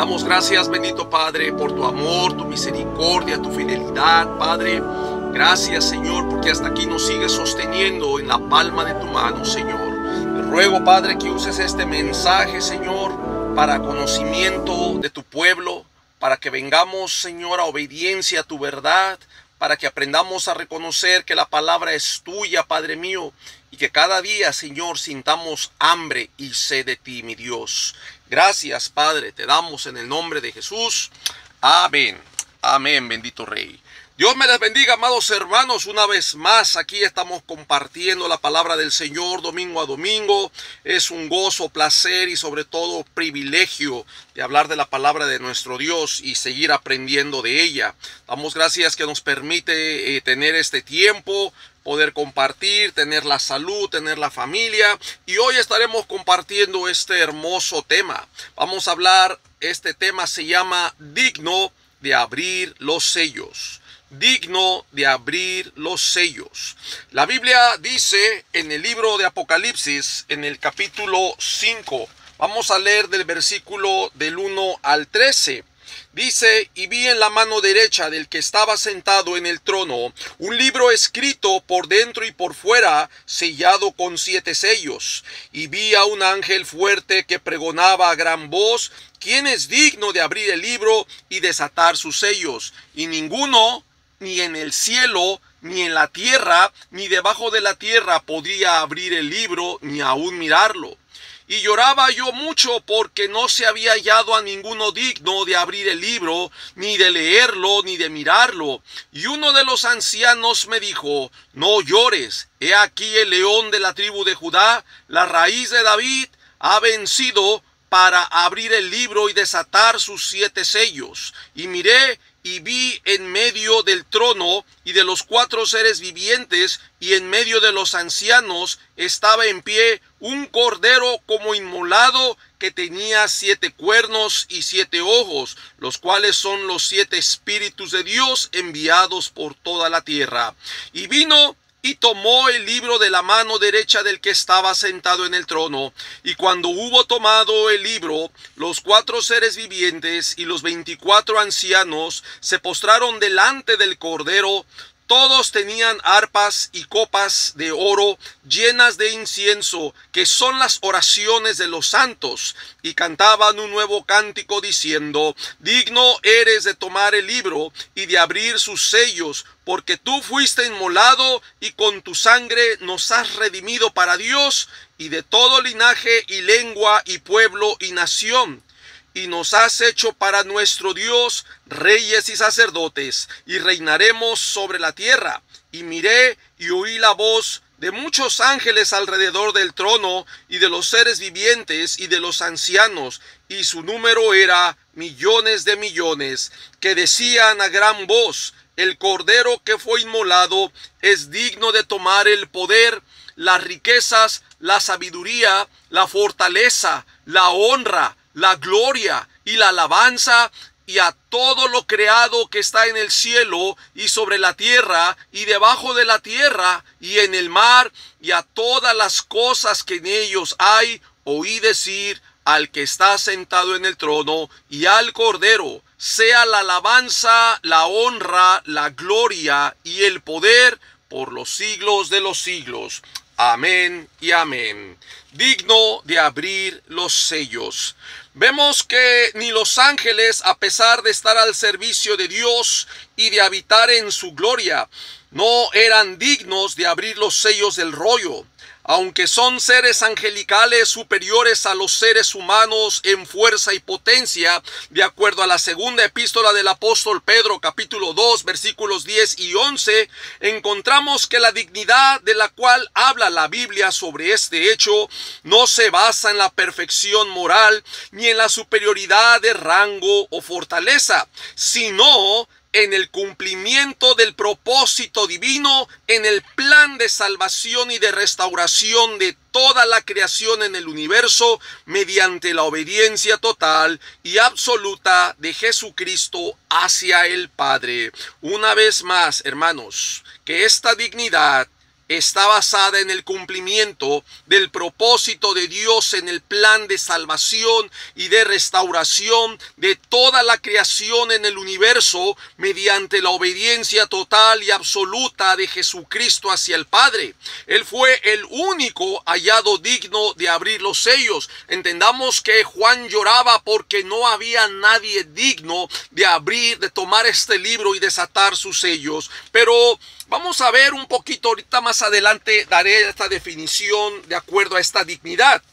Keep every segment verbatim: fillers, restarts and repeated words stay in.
damos gracias, bendito Padre, por tu amor, tu misericordia, tu fidelidad, Padre. Gracias, Señor, porque hasta aquí nos sigues sosteniendo en la palma de tu mano, Señor. Te ruego, Padre, que uses este mensaje, Señor, para conocimiento de tu pueblo, para que vengamos, Señor, a obediencia a tu verdad, para que aprendamos a reconocer que la palabra es tuya, Padre mío, y que cada día, Señor, sintamos hambre y sed de ti, mi Dios. Gracias, Padre, te damos en el nombre de Jesús. Amén. Amén, bendito Rey. Dios me les bendiga, amados hermanos. Una vez más, aquí estamos compartiendo la palabra del Señor domingo a domingo. Es un gozo, placer y sobre todo privilegio de hablar de la palabra de nuestro Dios y seguir aprendiendo de ella. Damos gracias que nos permite eh, tener este tiempo, poder compartir, tener la salud, tener la familia. Y hoy estaremos compartiendo este hermoso tema. Vamos a hablar, este tema se llama digno de abrir los sellos. Digno de abrir los sellos. La Biblia dice en el libro de Apocalipsis, en el capítulo cinco, vamos a leer del versículo del uno al trece. Dice: y vi en la mano derecha del que estaba sentado en el trono un libro escrito por dentro y por fuera, sellado con siete sellos. Y vi a un ángel fuerte que pregonaba a gran voz: ¿quién es digno de abrir el libro y desatar sus sellos? Y ninguno, ni en el cielo, ni en la tierra, ni debajo de la tierra, podía abrir el libro, ni aún mirarlo. Y lloraba yo mucho porque no se había hallado a ninguno digno de abrir el libro, ni de leerlo, ni de mirarlo. Y uno de los ancianos me dijo: no llores, he aquí el león de la tribu de Judá, la raíz de David, ha vencido para abrir el libro y desatar sus siete sellos. Y miré, y vi en medio del trono y de los cuatro seres vivientes y en medio de los ancianos estaba en pie un cordero como inmolado, que tenía siete cuernos y siete ojos, los cuales son los siete espíritus de Dios enviados por toda la tierra. Y vino y tomó el libro de la mano derecha del que estaba sentado en el trono. Y cuando hubo tomado el libro, los cuatro seres vivientes y los veinticuatro ancianos se postraron delante del Cordero. Todos tenían arpas y copas de oro llenas de incienso, que son las oraciones de los santos, y cantaban un nuevo cántico diciendo: digno eres de tomar el libro y de abrir sus sellos, porque tú fuiste inmolado y con tu sangre nos has redimido para Dios, y de todo linaje y lengua y pueblo y nación. Y nos has hecho para nuestro Dios reyes y sacerdotes, y reinaremos sobre la tierra. Y miré y oí la voz de muchos ángeles alrededor del trono, y de los seres vivientes y de los ancianos, y su número era millones de millones, que decían a gran voz: el Cordero que fue inmolado es digno de tomar el poder, las riquezas, la sabiduría, la fortaleza, la honra, la gloria y la alabanza, y a todo lo creado que está en el cielo y sobre la tierra y debajo de la tierra y en el mar, y a todas las cosas que en ellos hay. Oí decir al que está sentado en el trono y al Cordero: sea la alabanza, la honra, la gloria y el poder por los siglos de los siglos. Amén y amén. Digno de abrir los sellos. Vemos que ni los ángeles, a pesar de estar al servicio de Dios y de habitar en su gloria, no eran dignos de abrir los sellos del rollo. Aunque son seres angelicales superiores a los seres humanos en fuerza y potencia, de acuerdo a la segunda epístola del apóstol Pedro, capítulo dos, versículos diez y once, encontramos que la dignidad de la cual habla la Biblia sobre este hecho no se basa en la perfección moral ni en la superioridad de rango o fortaleza, sino en el cumplimiento del propósito divino, en el plan de salvación y de restauración de toda la creación en el universo, mediante la obediencia total y absoluta de Jesucristo hacia el Padre. Una vez más, hermanos, que esta dignidad está basada en el cumplimiento del propósito de Dios en el plan de salvación y de restauración de toda la creación en el universo mediante la obediencia total y absoluta de Jesucristo hacia el Padre. Él fue el único hallado digno de abrir los sellos. Entendamos que Juan lloraba porque no había nadie digno de abrir, de tomar este libro y desatar sus sellos. Pero vamos a ver un poquito ahorita más adelante, daré esta definición de acuerdo a esta dignidad.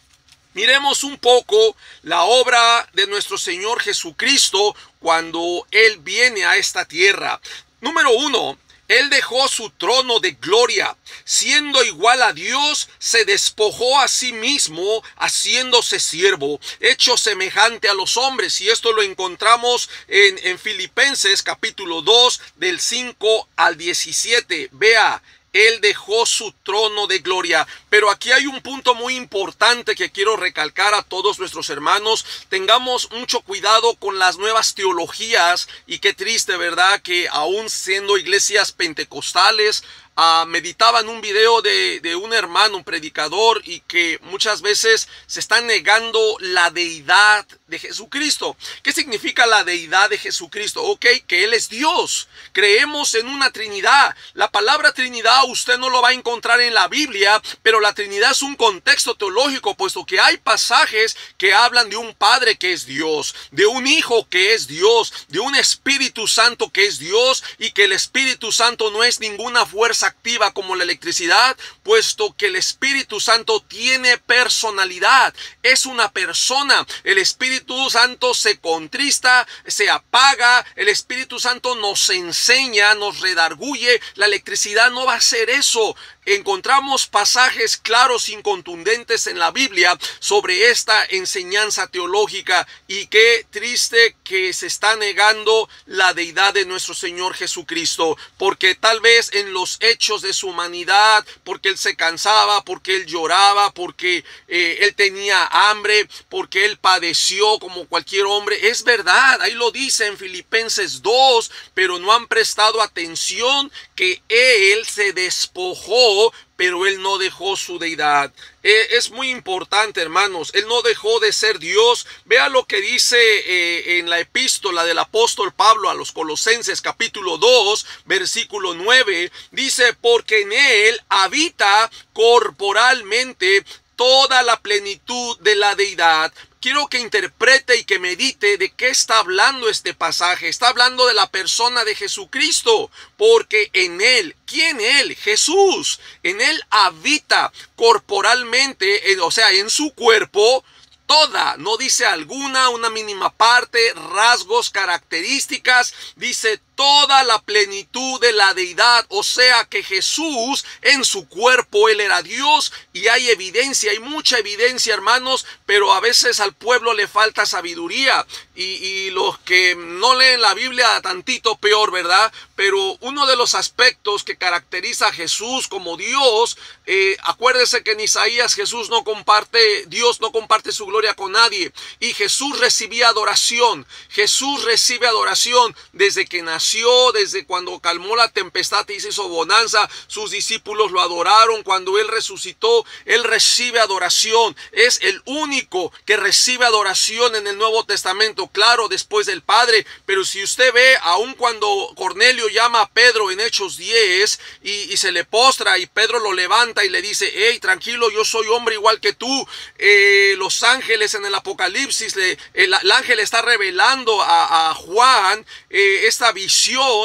Miremos un poco la obra de nuestro Señor Jesucristo cuando Él viene a esta tierra. Número uno, Él dejó su trono de gloria. Siendo igual a Dios, se despojó a sí mismo, haciéndose siervo, hecho semejante a los hombres. Y esto lo encontramos en, en Filipenses capítulo dos, del cinco al diecisiete. Vea, Él dejó su trono de gloria. Pero aquí hay un punto muy importante que quiero recalcar a todos nuestros hermanos. Tengamos mucho cuidado con las nuevas teologías. Y qué triste, ¿verdad? Que aún siendo iglesias pentecostales, Uh, meditaba en un video de, de un hermano, un predicador, y que muchas veces se está negando la deidad de Jesucristo. ¿Qué significa la deidad de Jesucristo? Ok, que Él es Dios. Creemos en una Trinidad. La palabra Trinidad usted no lo va a encontrar en la Biblia, pero la Trinidad es un contexto teológico, puesto que hay pasajes que hablan de un Padre que es Dios, de un Hijo que es Dios, de un Espíritu Santo que es Dios, y que el Espíritu Santo no es ninguna fuerza activa como la electricidad, puesto que el Espíritu Santo tiene personalidad, es una persona. El Espíritu Santo se contrista, se apaga, el Espíritu Santo nos enseña, nos redarguye. La electricidad no va a hacer eso. Encontramos pasajes claros y contundentes en la Biblia sobre esta enseñanza teológica, y qué triste que se está negando la deidad de nuestro Señor Jesucristo, porque tal vez en los hechos de su humanidad, porque Él se cansaba, porque Él lloraba, porque eh, Él tenía hambre, porque Él padeció como cualquier hombre. Es verdad, ahí lo dice en Filipenses dos, pero no han prestado atención que Él se despojó, pero Él no dejó su deidad. Eh, es muy importante, hermanos. Él no dejó de ser Dios. Vea lo que dice eh, en la epístola del apóstol Pablo a los Colosenses capítulo dos, versículo nueve. Dice, porque en Él habita corporalmente toda la plenitud de la deidad. Quiero que interprete y que medite de qué está hablando este pasaje. Está hablando de la persona de Jesucristo, porque en Él, ¿quién Él? Jesús. En Él habita corporalmente, o sea, en su cuerpo, toda, no dice alguna, una mínima parte, rasgos, características, dice toda la plenitud de la deidad. O sea que Jesús en su cuerpo, Él era Dios, y hay evidencia, hay mucha evidencia, hermanos, pero a veces al pueblo le falta sabiduría, y, y los que no leen la Biblia tantito peor, ¿verdad? Pero uno de los aspectos que caracteriza a Jesús como Dios, eh, acuérdese que en Isaías Jesús no comparte, Dios no comparte su gloria con nadie, y Jesús recibía adoración. Jesús recibe adoración desde que nació. Desde cuando calmó la tempestad y se hizo bonanza, sus discípulos lo adoraron. Cuando Él resucitó, Él recibe adoración. Es el único que recibe adoración en el Nuevo Testamento, claro, después del Padre. Pero si usted ve, aun cuando Cornelio llama a Pedro en Hechos diez y, y se le postra, y Pedro lo levanta y le dice, hey, tranquilo, yo soy hombre igual que tú. Eh, los ángeles en el Apocalipsis, le, el, el ángel está revelando a, a Juan eh, esta visión,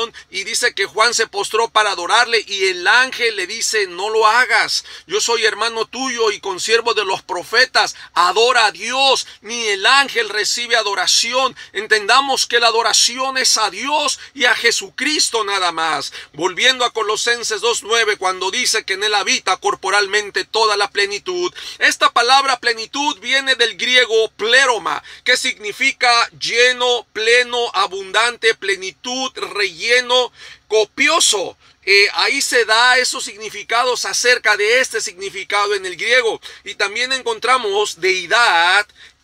y dice que Juan se postró para adorarle, y el ángel le dice, no lo hagas, yo soy hermano tuyo y consiervo de los profetas, adora a Dios. Ni el ángel recibe adoración. Entendamos que la adoración es a Dios y a Jesucristo nada más. Volviendo a Colosenses dos nueve, cuando dice que en Él habita corporalmente toda la plenitud, esta palabra plenitud viene del griego pleroma, que significa lleno, pleno, abundante, plenitud, relleno, copioso. Eh, ahí se da esos significados acerca de este significado en el griego. Y también encontramos deidad,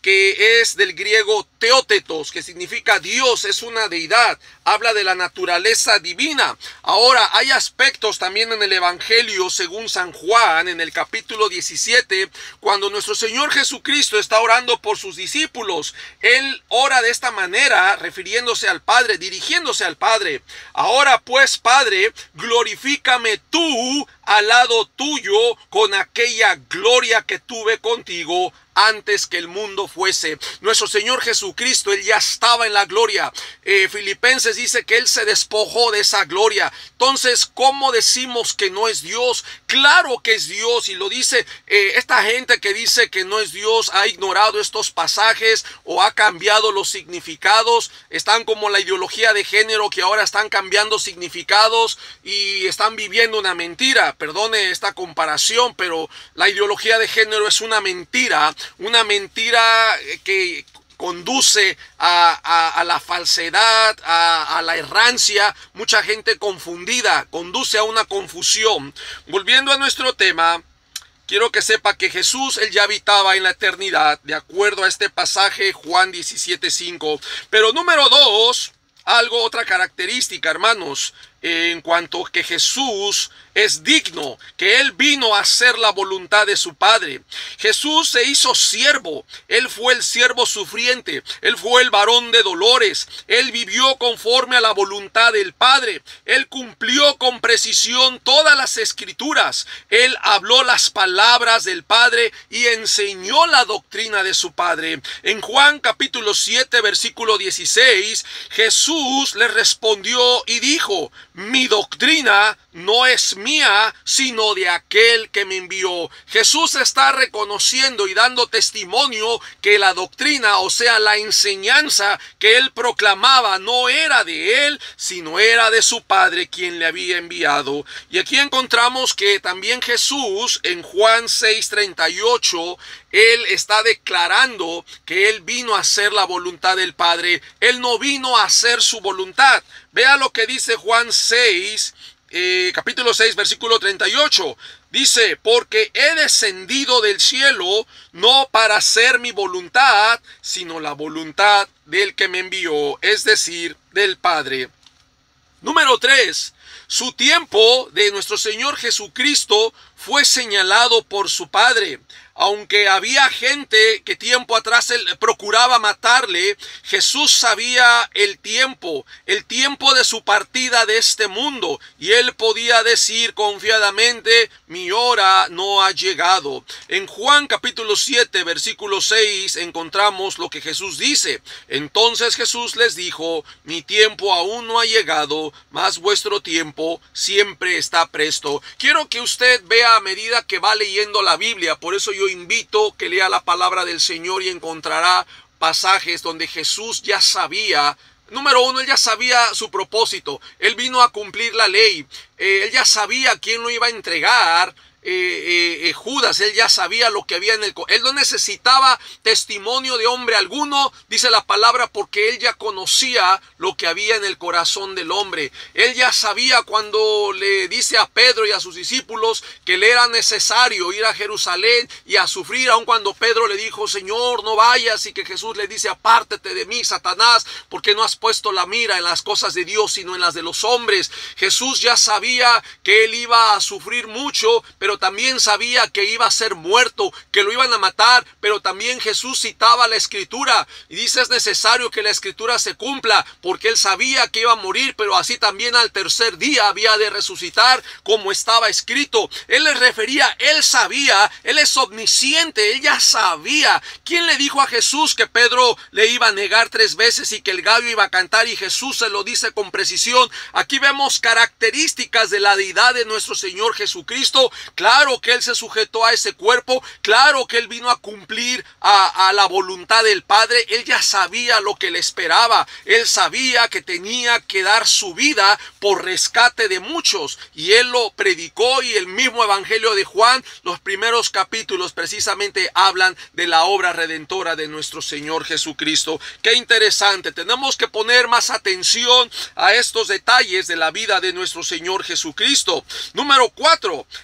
que es del griego teótetos, que significa Dios, es una deidad, habla de la naturaleza divina. Ahora, hay aspectos también en el Evangelio según San Juan, en el capítulo diecisiete, cuando nuestro Señor Jesucristo está orando por sus discípulos. Él ora de esta manera, refiriéndose al Padre, dirigiéndose al Padre. Ahora pues, Padre, glorifícame tú al lado tuyo con aquella gloria que tuve contigo antes que el mundo fuese. Nuestro Señor Jesucristo, Él ya estaba en la gloria. Eh, Filipenses dice que Él se despojó de esa gloria. Entonces, ¿cómo decimos que no es Dios? Claro que es Dios, y lo dice eh, esta gente que dice que no es Dios, ha ignorado estos pasajes o ha cambiado los significados. Están como la ideología de género, que ahora están cambiando significados y están viviendo una mentira. Perdone esta comparación, pero la ideología de género es una mentira. Una mentira que conduce a, a, a la falsedad, a, a la errancia. Mucha gente confundida, conduce a una confusión. Volviendo a nuestro tema, quiero que sepa que Jesús, Él ya habitaba en la eternidad, de acuerdo a este pasaje, Juan diecisiete cinco. Pero número dos, algo, otra característica, hermanos, en cuanto que Jesús es digno, que Él vino a hacer la voluntad de su Padre. Jesús se hizo siervo, Él fue el siervo sufriente, Él fue el varón de dolores, Él vivió conforme a la voluntad del Padre, Él cumplió con precisión todas las escrituras, Él habló las palabras del Padre y enseñó la doctrina de su Padre. En Juan capítulo siete, versículo dieciséis, Jesús le respondió y dijo: mi doctrina no es mía, sino de aquel que me envió. Jesús está reconociendo y dando testimonio que la doctrina, o sea, la enseñanza que él proclamaba, no era de él, sino era de su Padre, quien le había enviado. Y aquí encontramos que también Jesús, en Juan seis treinta y ocho, él está declarando que él vino a hacer la voluntad del Padre. Él no vino a hacer su voluntad. Vea lo que dice Juan seis, eh, capítulo seis, versículo treinta y ocho. Dice: porque he descendido del cielo no para hacer mi voluntad, sino la voluntad del que me envió, es decir, del Padre. Número tres. Su tiempo de nuestro Señor Jesucristo fue señalado por su Padre. Aunque había gente que tiempo atrás él procuraba matarle, Jesús sabía el tiempo, el tiempo de su partida de este mundo, y él podía decir confiadamente: mi hora no ha llegado. En Juan capítulo siete, versículo seis, encontramos lo que Jesús dice: entonces Jesús les dijo: mi tiempo aún no ha llegado, mas vuestro tiempo siempre está presto. Quiero que usted vea a medida que va leyendo la Biblia. Por eso yo invito que lea la palabra del Señor y encontrará pasajes donde Jesús ya sabía. Número uno, él ya sabía su propósito. Él vino a cumplir la ley. Eh, él ya sabía quién lo iba a entregar. Eh, eh, eh, Judas, él ya sabía lo que había en el corazón. Él no necesitaba testimonio de hombre alguno, dice la palabra, porque él ya conocía lo que había en el corazón del hombre. Él ya sabía cuando le dice a Pedro y a sus discípulos que le era necesario ir a Jerusalén y a sufrir, aun cuando Pedro le dijo: Señor, no vayas, y que Jesús le dice: apártate de mí, Satanás, porque no has puesto la mira en las cosas de Dios, sino en las de los hombres. Jesús ya sabía que él iba a sufrir mucho, pero pero también sabía que iba a ser muerto, que lo iban a matar. Pero también Jesús citaba la escritura y dice: es necesario que la escritura se cumpla, porque él sabía que iba a morir, pero así también al tercer día había de resucitar, como estaba escrito. Él le refería, él sabía, él es omnisciente, él ya sabía. ¿Quién le dijo a Jesús que Pedro le iba a negar tres veces y que el gallo iba a cantar? Y Jesús se lo dice con precisión. Aquí vemos características de la deidad de nuestro Señor Jesucristo. Claro que él se sujetó a ese cuerpo, claro que él vino a cumplir a, a la voluntad del Padre. Él ya sabía lo que le esperaba, él sabía que tenía que dar su vida por rescate de muchos, y él lo predicó. Y el mismo Evangelio de Juan, los primeros capítulos precisamente hablan de la obra redentora de nuestro Señor Jesucristo. Qué interesante, tenemos que poner más atención a estos detalles de la vida de nuestro Señor Jesucristo. Número cuatro, el sacrificio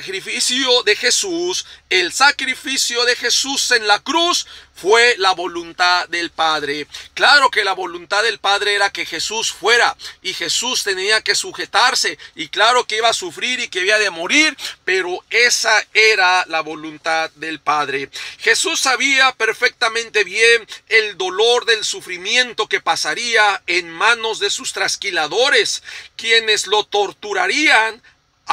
sacrificio de Jesús, el sacrificio de Jesús en la cruz fue la voluntad del Padre. Claro que la voluntad del Padre era que Jesús fuera, y Jesús tenía que sujetarse, y claro que iba a sufrir y que había de morir, pero esa era la voluntad del Padre. Jesús sabía perfectamente bien el dolor del sufrimiento que pasaría en manos de sus trasquiladores, quienes lo torturarían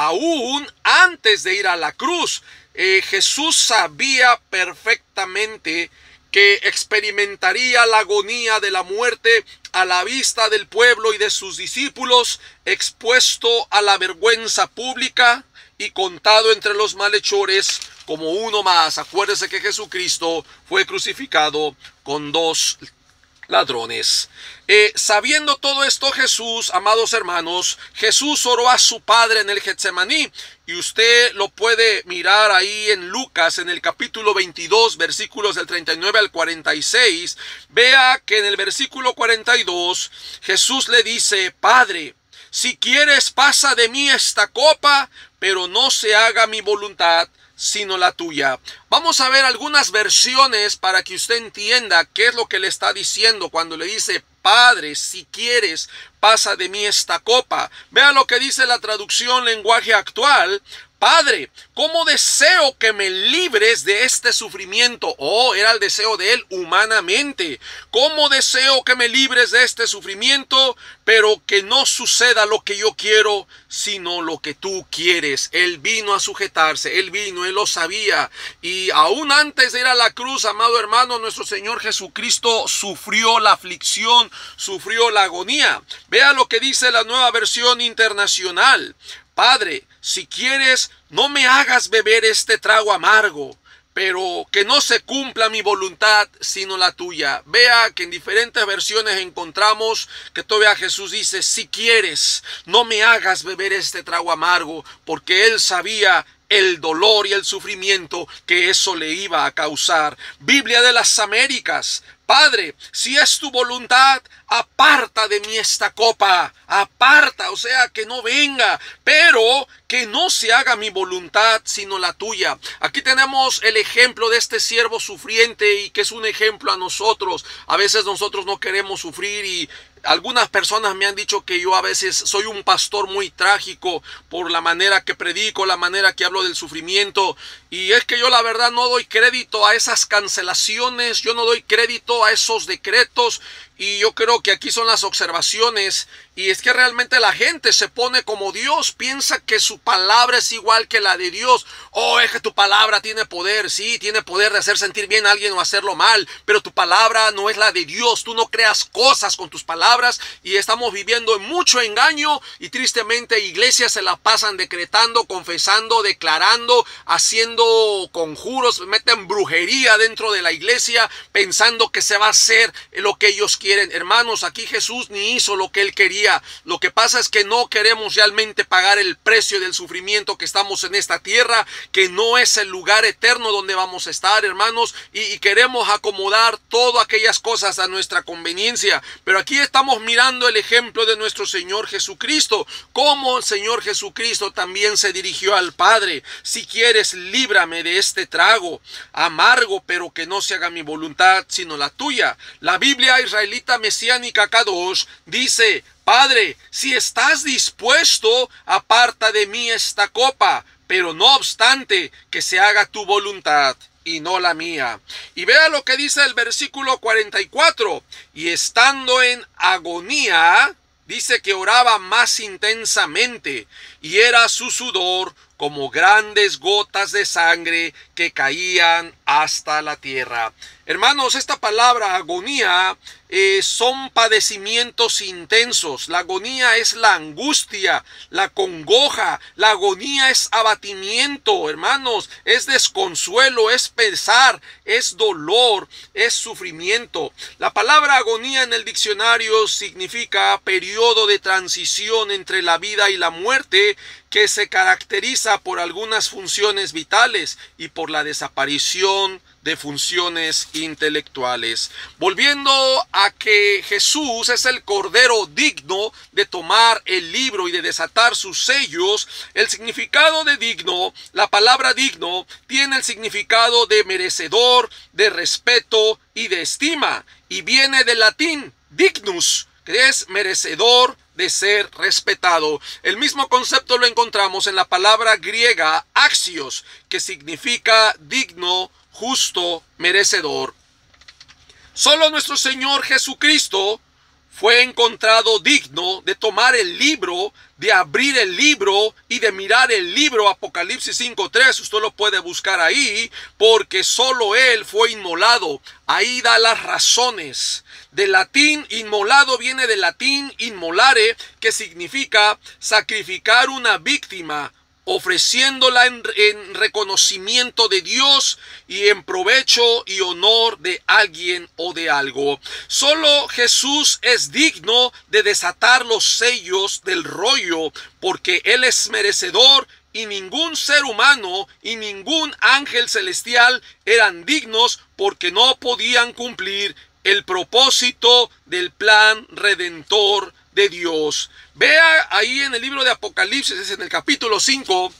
aún antes de ir a la cruz. Eh, Jesús sabía perfectamente que experimentaría la agonía de la muerte a la vista del pueblo y de sus discípulos, expuesto a la vergüenza pública y contado entre los malhechores como uno más. Acuérdese que Jesucristo fue crucificado con dos ladrones. Eh, sabiendo todo esto, Jesús, amados hermanos, Jesús oró a su Padre en el Getsemaní, y usted lo puede mirar ahí en Lucas, en el capítulo veintidós, versículos del treinta y nueve al cuarenta y seis. Vea que en el versículo cuarenta y dos, Jesús le dice: Padre, si quieres, pasa de mí esta copa, pero no se haga mi voluntad, sino la tuya. Vamos a ver algunas versiones para que usted entienda qué es lo que le está diciendo cuando le dice: Padre, si quieres, pasa de mí esta copa. Vea lo que dice la traducción lenguaje actual: Padre, ¿cómo deseo que me libres de este sufrimiento? Oh, era el deseo de él humanamente. ¿Cómo deseo que me libres de este sufrimiento? Pero que no suceda lo que yo quiero, sino lo que tú quieres. Él vino a sujetarse, él vino, él lo sabía. Y aún antes de ir a la cruz, amado hermano, nuestro Señor Jesucristo sufrió la aflicción, sufrió la agonía. Vea lo que dice la Nueva Versión Internacional: Padre, si quieres, no me hagas beber este trago amargo, pero que no se cumpla mi voluntad, sino la tuya. Vea que en diferentes versiones encontramos que todavía Jesús dice: si quieres, no me hagas beber este trago amargo, porque él sabía el dolor y el sufrimiento que eso le iba a causar. Biblia de las Américas: Padre, si es tu voluntad, aparta de mí esta copa, aparta, o sea, que no venga, pero que no se haga mi voluntad, sino la tuya. Aquí tenemos el ejemplo de este siervo sufriente, y que es un ejemplo a nosotros. A veces nosotros no queremos sufrir, y algunas personas me han dicho que yo a veces soy un pastor muy trágico por la manera que predico, la manera que hablo del sufrimiento. Y es que yo la verdad no doy crédito a esas cancelaciones, yo no doy crédito a esos decretos. Y yo creo que aquí son las observaciones, y es que realmente la gente se pone como Dios, piensa que su palabra es igual que la de Dios. Oh, es que tu palabra tiene poder, sí, tiene poder de hacer sentir bien a alguien o hacerlo mal, pero tu palabra no es la de Dios. Tú no creas cosas con tus palabras, y estamos viviendo en mucho engaño, y tristemente iglesias se la pasan decretando, confesando, declarando, haciendo conjuros, meten brujería dentro de la iglesia, pensando que se va a hacer lo que ellos quieren. Hermanos, aquí Jesús ni hizo lo que él quería. Lo que pasa es que no queremos realmente pagar el precio del sufrimiento que estamos en esta tierra, que no es el lugar eterno donde vamos a estar, hermanos, y, y queremos acomodar todas aquellas cosas a nuestra conveniencia. Pero aquí estamos mirando el ejemplo de nuestro Señor Jesucristo, cómo el Señor Jesucristo también se dirigió al Padre: si quieres, líbrame de este trago amargo, pero que no se haga mi voluntad, sino la tuya. La Biblia israelita mesiánica Kadosh dice: Padre, si estás dispuesto, aparta de mí esta copa, pero no obstante, que se haga tu voluntad y no la mía. Y vea lo que dice el versículo cuarenta y cuatro: y estando en agonía, dice que oraba más intensamente, y era su sudor como grandes gotas de sangre que caían hasta la tierra. Hermanos, esta palabra agonía eh, son padecimientos intensos. La agonía es la angustia, la congoja. La agonía es abatimiento, hermanos. Es desconsuelo, es pesar, es dolor, es sufrimiento. La palabra agonía en el diccionario significa periodo de transición entre la vida y la muerte, que se caracteriza pasa por algunas funciones vitales y por la desaparición de funciones intelectuales. Volviendo a que Jesús es el Cordero digno de tomar el libro y de desatar sus sellos, el significado de digno, la palabra digno, tiene el significado de merecedor, de respeto y de estima, y viene del latín dignus, que es merecedor de ser respetado. El mismo concepto lo encontramos en la palabra griega axios, que significa digno, justo, merecedor. Solo nuestro Señor Jesucristo fue encontrado digno de tomar el libro, de abrir el libro y de mirar el libro. Apocalipsis cinco tres, usted lo puede buscar ahí, porque solo Él fue inmolado. Ahí da las razones. Del latín inmolado viene del latín inmolare, que significa sacrificar una víctima, ofreciéndola en, en reconocimiento de Dios y en provecho y honor de alguien o de algo. Solo Jesús es digno de desatar los sellos del rollo, porque Él es merecedor, y ningún ser humano y ningún ángel celestial eran dignos, porque no podían cumplir el propósito del plan redentor de Dios. Vea ahí en el libro de Apocalipsis, en el capítulo cinco,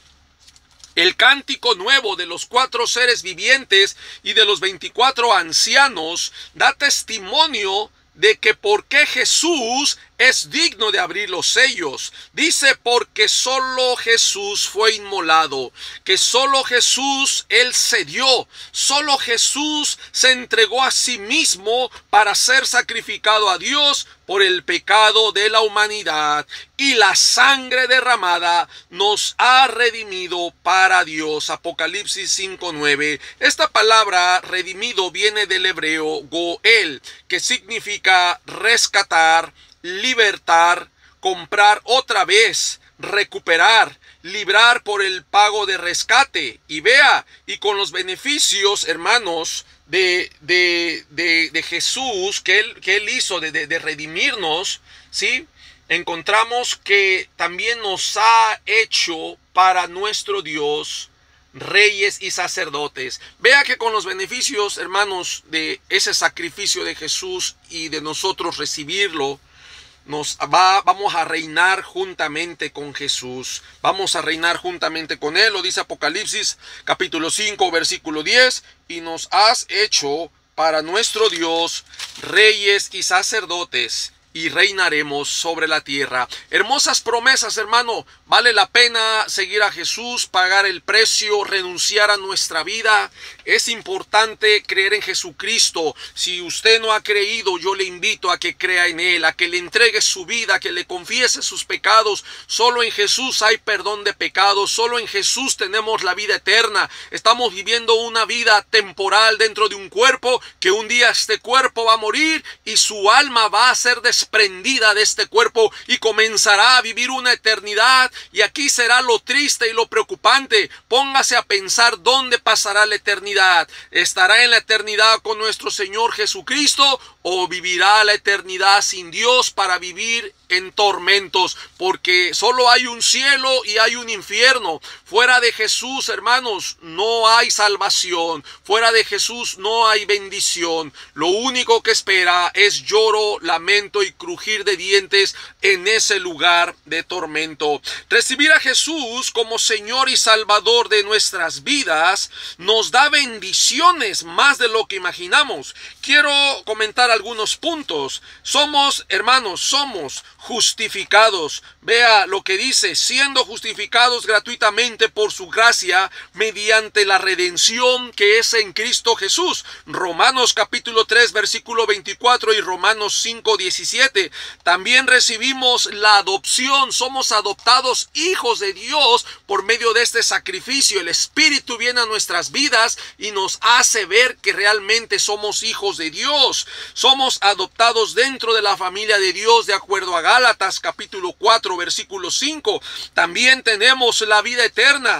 el cántico nuevo de los cuatro seres vivientes y de los veinticuatro ancianos da testimonio de que por qué Jesús es digno de abrir los sellos. Dice, porque solo Jesús fue inmolado, que solo Jesús, Él se dio, solo Jesús se entregó a sí mismo para ser sacrificado a Dios por el pecado de la humanidad, y la sangre derramada nos ha redimido para Dios. Apocalipsis cinco nueve. Esta palabra redimido viene del hebreo goel, que significa rescatar, libertar, comprar otra vez, recuperar, librar por el pago de rescate. Y vea, y con los beneficios, hermanos, de, de, de, de Jesús, que él, que él hizo de, de, de redimirnos, ¿sí? Encontramos que también nos ha hecho para nuestro Dios reyes y sacerdotes. Vea que con los beneficios, hermanos, de ese sacrificio de Jesús y de nosotros recibirlo, nos va, vamos a reinar juntamente con Jesús. Vamos a reinar juntamente con Él. Lo dice Apocalipsis capítulo cinco, versículo diez. Y nos has hecho para nuestro Dios reyes y sacerdotes, y reinaremos sobre la tierra. Hermosas promesas, hermano. Vale la pena seguir a Jesús, pagar el precio, renunciar a nuestra vida. Es importante creer en Jesucristo. Si usted no ha creído, yo le invito a que crea en Él, a que le entregue su vida, a que le confiese sus pecados. Solo en Jesús hay perdón de pecados. Solo en Jesús tenemos la vida eterna. Estamos viviendo una vida temporal dentro de un cuerpo, que un día este cuerpo va a morir y su alma va a ser desprendida de este cuerpo y comenzará a vivir una eternidad. Y aquí será lo triste y lo preocupante. Póngase a pensar dónde pasará la eternidad. ¿Estará en la eternidad con nuestro Señor Jesucristo o vivirá la eternidad sin Dios para vivir en tormentos? Porque solo hay un cielo y hay un infierno. Fuera de Jesús, hermanos, no hay salvación. Fuera de Jesús no hay bendición. Lo único que espera es lloro, lamento y crujir de dientes en ese lugar de tormento. Recibir a Jesús como Señor y Salvador de nuestras vidas nos da bendiciones más de lo que imaginamos. Quiero comentar algunos puntos. Somos, hermanos, somos justificados. Vea lo que dice: siendo justificados gratuitamente por su gracia mediante la redención que es en Cristo Jesús. Romanos capítulo tres versículo veinticuatro y Romanos cinco diecisiete. También recibimos la adopción. Somos adoptados hijos de Dios por medio de este sacrificio. El Espíritu viene a nuestras vidas y nos hace ver que realmente somos hijos de Dios. Somos adoptados dentro de la familia de Dios de acuerdo a Gálatas capítulo cuatro versículo cinco. También tenemos la vida eterna.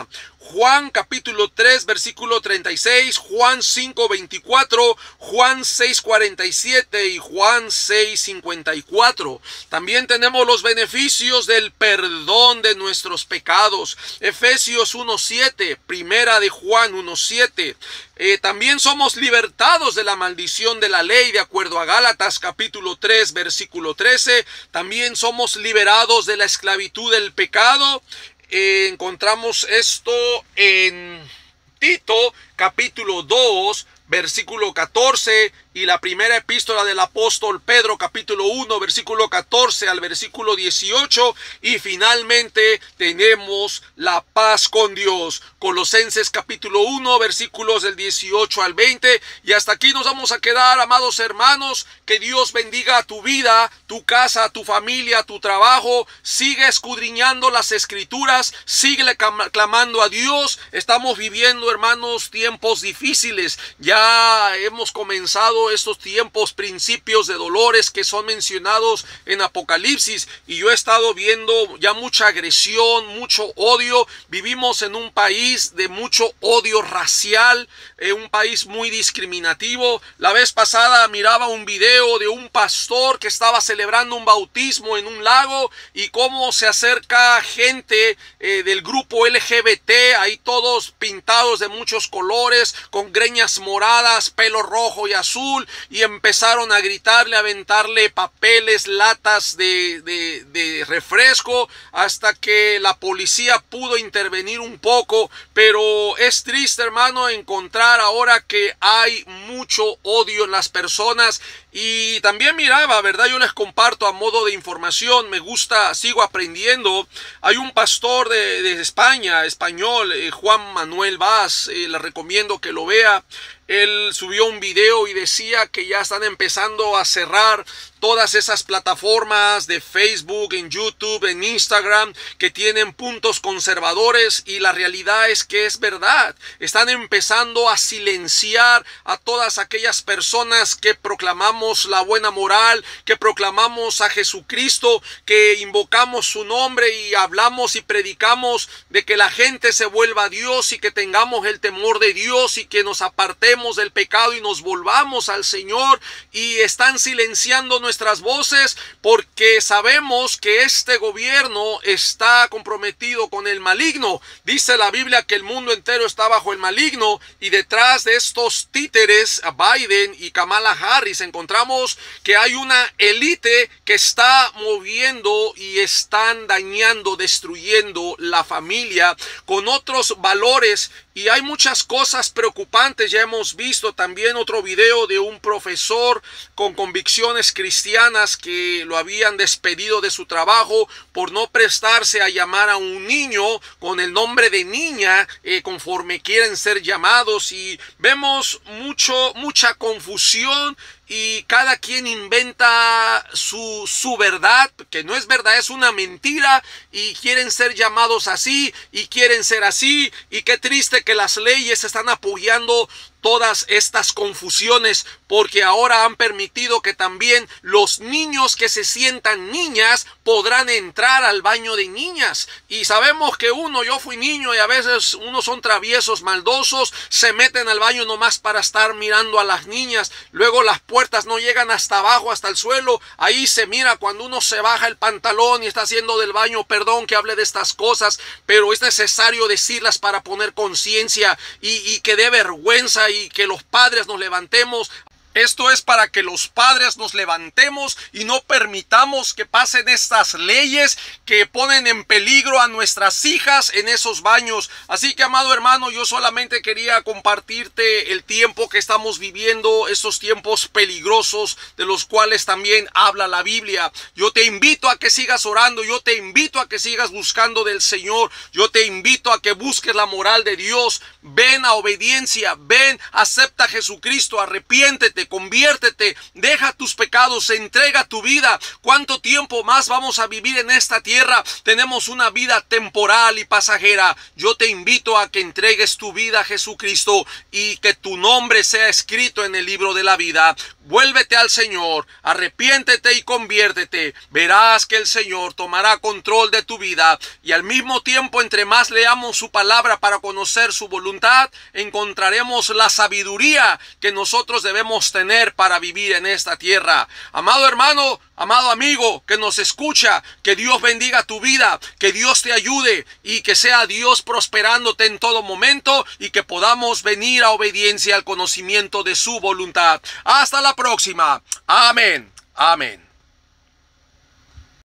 Juan capítulo tres versículo treinta y seis, Juan cinco veinticuatro, Juan seis cuarenta y siete y Juan seis cincuenta y cuatro. También tenemos los beneficios del perdón de nuestros pecados. Efesios uno siete, primera de Juan uno siete. Eh, también somos libertados de la maldición de la ley de acuerdo a Gálatas capítulo tres versículo trece. También somos liberados de la esclavitud del pecado. Eh, encontramos esto en Tito capítulo dos versículo catorce y la primera epístola del apóstol Pedro capítulo uno versículo catorce al versículo dieciocho, y finalmente tenemos la paz con Dios, Colosenses capítulo uno versículos del dieciocho al veinte. Y hasta aquí nos vamos a quedar, amados hermanos. Que Dios bendiga tu vida, tu casa, tu familia, tu trabajo. Sigue escudriñando las escrituras, sigue clamando a Dios. Estamos viviendo, hermanos, tiempos difíciles. Ya hemos comenzado estos tiempos, principios de dolores que son mencionados en Apocalipsis, y yo he estado viendo ya mucha agresión, mucho odio. Vivimos en un país de mucho odio racial, eh, un país muy discriminativo. La vez pasada miraba un video de un pastor que estaba celebrando un bautismo en un lago, y cómo se acerca gente eh, del grupo L G B T, ahí todos pintados de muchos colores, con greñas moradas, pelo rojo y azul, y empezaron a gritarle, a aventarle papeles, latas de, de, de refresco, hasta que la policía pudo intervenir un poco. Pero es triste, hermano, encontrar ahora que hay mucho odio en las personas. Y también miraba, ¿verdad? Yo les comparto a modo de información, me gusta, sigo aprendiendo. Hay un pastor de, de España, español, eh, Juan Manuel Vaz, eh, le recomiendo que lo vea. Él subió un video y decía que ya están empezando a cerrar todas esas plataformas de Facebook, en YouTube, en Instagram, que tienen puntos conservadores, y la realidad es que es verdad. Están empezando a silenciar a todas aquellas personas que proclamamos la buena moral, que proclamamos a Jesucristo, que invocamos su nombre y hablamos y predicamos de que la gente se vuelva a Dios y que tengamos el temor de Dios y que nos apartemos del pecado y nos volvamos al Señor. Y están silenciando nuestras voces porque sabemos que este gobierno está comprometido con el maligno. Dice la Biblia que el mundo entero está bajo el maligno, y detrás de estos títeres, Biden y Kamala Harris, encontramos que hay una élite que está moviendo y están dañando, destruyendo la familia con otros valores. Y hay muchas cosas preocupantes. Ya hemos visto también otro video de un profesor con convicciones cristianas que lo habían despedido de su trabajo por no prestarse a llamar a un niño con el nombre de niña, eh, conforme quieren ser llamados. Y vemos mucho, mucha confusión, y cada quien inventa su, su verdad, que no es verdad, es una mentira, y quieren ser llamados así, y quieren ser así. Y qué triste que las leyes están apoyando todas estas confusiones, porque ahora han permitido que también los niños que se sientan niñas podrán entrar al baño de niñas. Y sabemos que uno, yo fui niño, y a veces unos son traviesos, maldosos, se meten al baño nomás para estar mirando a las niñas. Luego las puertas no llegan hasta abajo, hasta el suelo. Ahí se mira cuando uno se baja el pantalón y está haciendo del baño. Perdón que hable de estas cosas, pero es necesario decirlas para poner conciencia, y, y que dé vergüenza, y que los padres nos levantemos. Esto es para que los padres nos levantemos y no permitamos que pasen estas leyes que ponen en peligro a nuestras hijas en esos baños. Así que, amado hermano, yo solamente quería compartirte el tiempo que estamos viviendo, estos tiempos peligrosos de los cuales también habla la Biblia. Yo te invito a que sigas orando, yo te invito a que sigas buscando del Señor, yo te invito a que busques la moral de Dios. Ven a obediencia, ven, acepta a Jesucristo, arrepiéntete. arrepiéntete, conviértete, deja tus pecados, entrega tu vida. ¿Cuánto tiempo más vamos a vivir en esta tierra? Tenemos una vida temporal y pasajera. Yo te invito a que entregues tu vida a Jesucristo y que tu nombre sea escrito en el libro de la vida. Vuélvete al Señor, arrepiéntete y conviértete. Verás que el Señor tomará control de tu vida, y al mismo tiempo, entre más leamos su palabra para conocer su voluntad, encontraremos la sabiduría que nosotros debemos tener para vivir en esta tierra. Amado hermano, amado amigo que nos escucha, que Dios bendiga tu vida, que Dios te ayude y que sea Dios prosperándote en todo momento, y que podamos venir a obediencia al conocimiento de su voluntad. Hasta la próxima. Amén. Amén.